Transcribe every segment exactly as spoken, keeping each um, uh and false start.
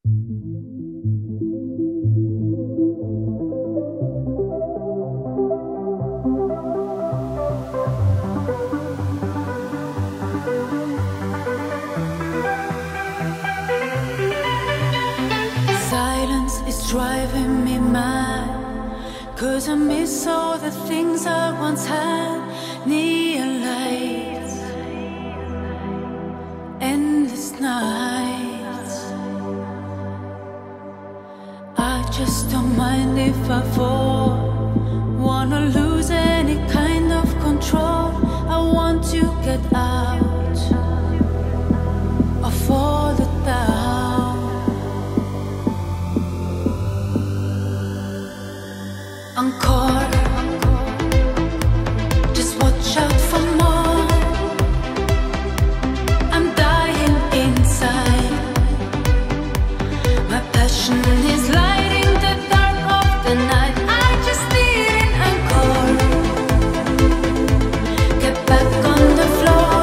Silence is driving me mad, 'cause I miss all the things I once had. Neon lights, endless nights. I just don't mind if I fall. Wanna lose any kind of control. I want to get out of all the doubt. I'm caught, just watch out for more. I'm dying inside. My passion is lighting the dark of the night. I just need an encore. Get back on the floor.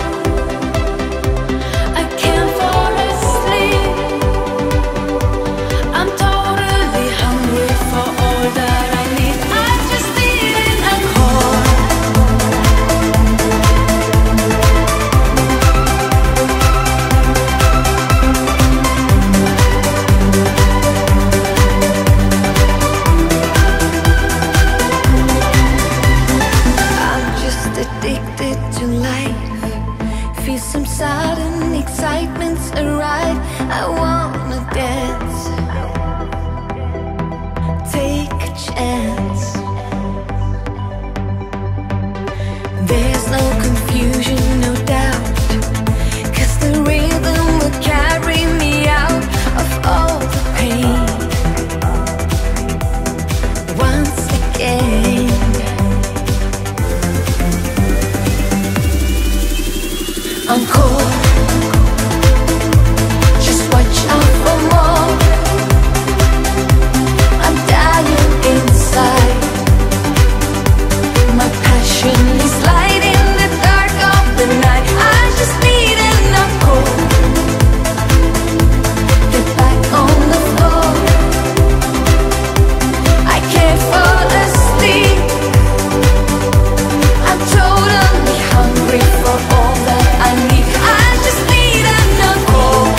I can't fall asleep. I'm totally hungry for all that I need. I just need an encore. I'm just addicted to life. Feel some sudden excitement's arrive. I wanna dance, take a chance. There's no confusion, no doubt, 'cause the rhythm will carry me out of all the pain. Once again, I'm cold. Just watch out for more. I'm dying inside. My passion is lighting the dark of the night. I just need enough cold. Get back on the floor. I can't fall asleep. I'm totally hungry for all that I need. I just need enough cold.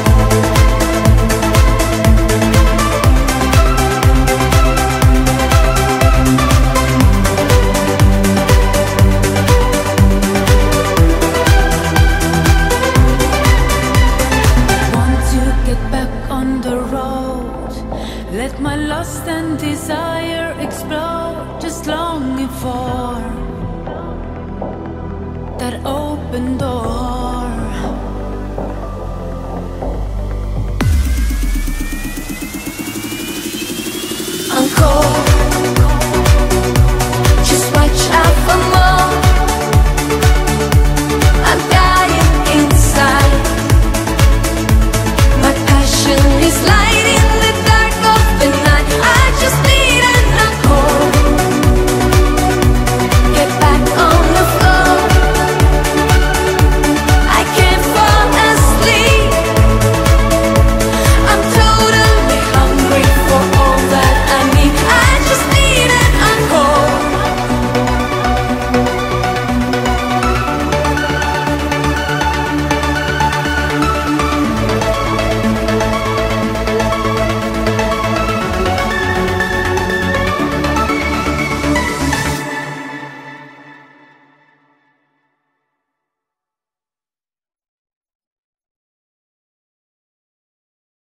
Want to get back on the road. Let my lust and desire explode. Just longing for that open door.